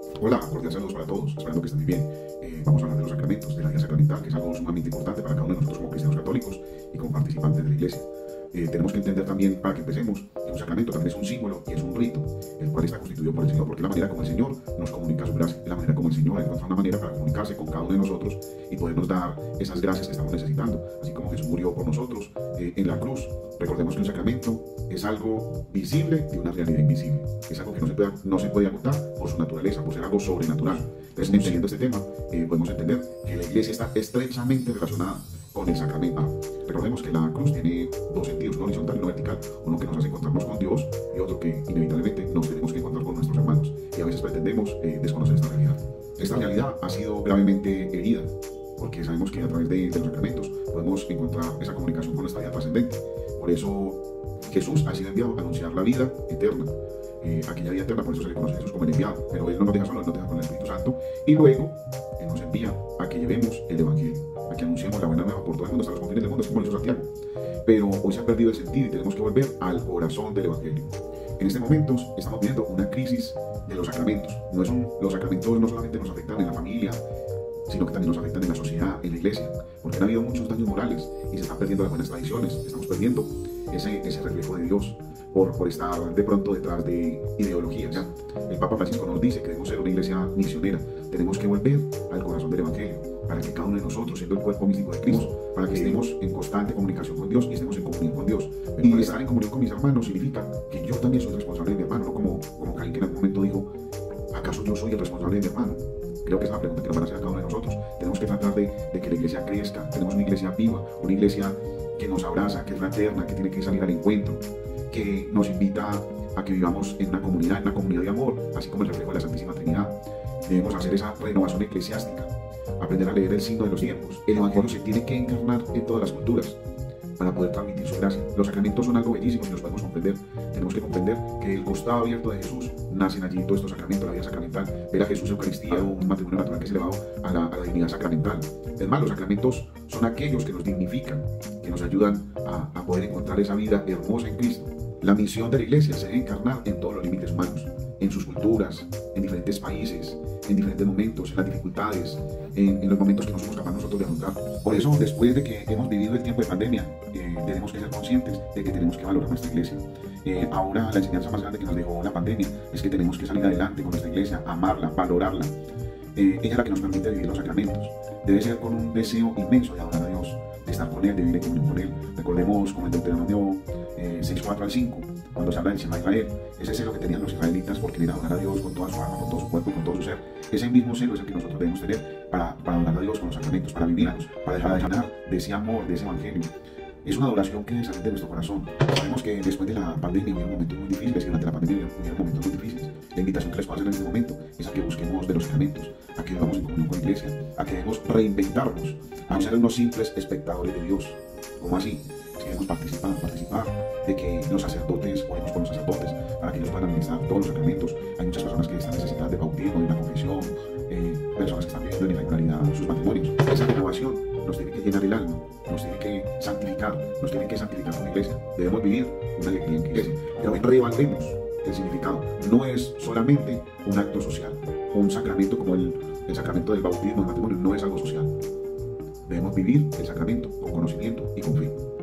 Hola, cordial saludos para todos, esperando que estén muy bien. Vamos a hablar de los sacramentos, de la vida sacramental, que es algo sumamente importante para cada uno de nosotros como cristianos católicos y como participantes de la iglesia. Tenemos que entender también, para que empecemos, que un sacramento también es un símbolo y es un rito, el cual está constituido por el Señor, porque es la manera como el Señor nos comunica su gracia, es la manera como el Señor encuentra una manera para comunicarse con cada uno de nosotros y podernos dar esas gracias que estamos necesitando, así como Jesús murió por nosotros en la cruz. Recordemos que un sacramento es algo visible de una realidad invisible, es algo que no se puede agotar por su naturaleza, por ser algo sobrenatural. Entonces, entendiendo este tema, podemos entender que la iglesia está estrechamente relacionada con el sacramento. Recordemos que la cruz tiene dos sentidos, uno horizontal y uno vertical, uno que nos hace encontrarnos con Dios y otro que inevitablemente nos tenemos que encontrar con nuestros hermanos, y a veces pretendemos desconocer esta realidad. Esta realidad ha sido gravemente herida, porque sabemos que a través de los sacramentos podemos encontrar esa comunicación con nuestra vida trascendente. Por eso Jesús ha sido enviado a anunciar la vida eterna, aquella vida eterna. Por eso se le conoce a Jesús como el enviado, pero Él no nos deja solo, Él nos deja con el Espíritu Santo, y luego Él nos envía a que llevemos el Evangelio, a que anunciemos la buena nueva por todo el mundo, hasta los confines del mundo, es como lo hizo Santiago. Pero hoy se ha perdido el sentido y tenemos que volver al corazón del Evangelio. En este momento estamos viviendo una crisis de los sacramentos. Los sacramentos no solamente nos afectan en la familia, sino que también nos afectan en la sociedad, en la iglesia, porque han habido muchos daños morales y se están perdiendo las buenas tradiciones, estamos perdiendo ese reflejo de Dios por estar de pronto detrás de ideologías. ¿Ya? El Papa Francisco nos dice que debemos ser una iglesia misionera, tenemos que volver al corazón del Evangelio, para que cada uno de nosotros, siendo el cuerpo místico de Cristo, para que estemos en constante comunicación con Dios y estemos en comunión con Dios. Y estar en comunión con mis hermanos significa que yo también soy responsable de mi hermano, no como Caín, que en algún momento dijo: ¿acaso yo soy el responsable de mi hermano? Creo que es la pregunta que nos van a hacer a cada uno de nosotros. Tenemos que tratar de que la iglesia crezca. Tenemos una iglesia viva, una iglesia que nos abraza, que es fraterna, que tiene que salir al encuentro, que nos invita a que vivamos en una comunidad de amor, así como el reflejo de la Santísima Trinidad. Debemos hacer esa renovación eclesiástica, aprender a leer el signo de los tiempos. El Evangelio se tiene que encarnar en todas las culturas para poder transmitir su gracia. Los sacramentos son algo bellísimo y los podemos comprender. Tenemos que comprender que el costado abierto de Jesús nacen allí todos estos sacramentos, la vida sacramental, ver a Jesús Eucaristía, un matrimonio natural que es elevado a la dignidad sacramental. Es más, los sacramentos son aquellos que nos dignifican, que nos ayudan a poder encontrar esa vida hermosa en Cristo. La misión de la iglesia se debe encarnar en todos los límites humanos, en sus culturas, en diferentes países, en diferentes momentos, en las dificultades, en los momentos que no somos capaces nosotros de afrontar. Por eso, después de que hemos vivido el tiempo de pandemia, tenemos que ser conscientes de que tenemos que valorar nuestra iglesia. Ahora la enseñanza más grande que nos dejó la pandemia es que tenemos que salir adelante con nuestra iglesia, amarla, valorarla. Ella es la que nos permite vivir los sacramentos. Debe ser con un deseo inmenso de adorar a Dios, de estar con Él, de vivir en comunión con Él. Recordemos como en Deuteronomio 6:4-5, cuando se habla del Shema Israel, ese celo que tenían los israelitas por querer adorar a Dios con toda su alma, con todo su cuerpo y con todo su ser. Ese mismo celo es el que nosotros debemos tener para adorar a Dios con los sacramentos, para vivirlos, para dejar de llenar de ese amor, de ese evangelio. Es una adoración que sale de nuestro corazón. Sabemos que después de la pandemia hubieron momentos muy difíciles, y durante la pandemia hubieron momentos muy difíciles. La invitación que les puedo hacer en este momento es a que busquemos de los sacramentos, a que vivamos en comunión con la iglesia, a que debemos reinventarnos, a no ser unos simples espectadores de Dios. ¿Cómo así? Queremos participar de que los sacerdotes, oremos por los sacerdotes, para que ellos puedan administrar todos los sacramentos. Hay muchas personas que están necesitadas de bautismo, de una confesión, personas que están viviendo en irregularidad en sus matrimonios. Esa renovación nos tiene que llenar el alma, nos tiene que santificar con la iglesia. Debemos vivir una alegría en iglesia. Pero reevaluemos el significado. No es solamente un acto social, un sacramento como el sacramento del bautismo, del matrimonio, no es algo social. Debemos vivir el sacramento con conocimiento y con fe.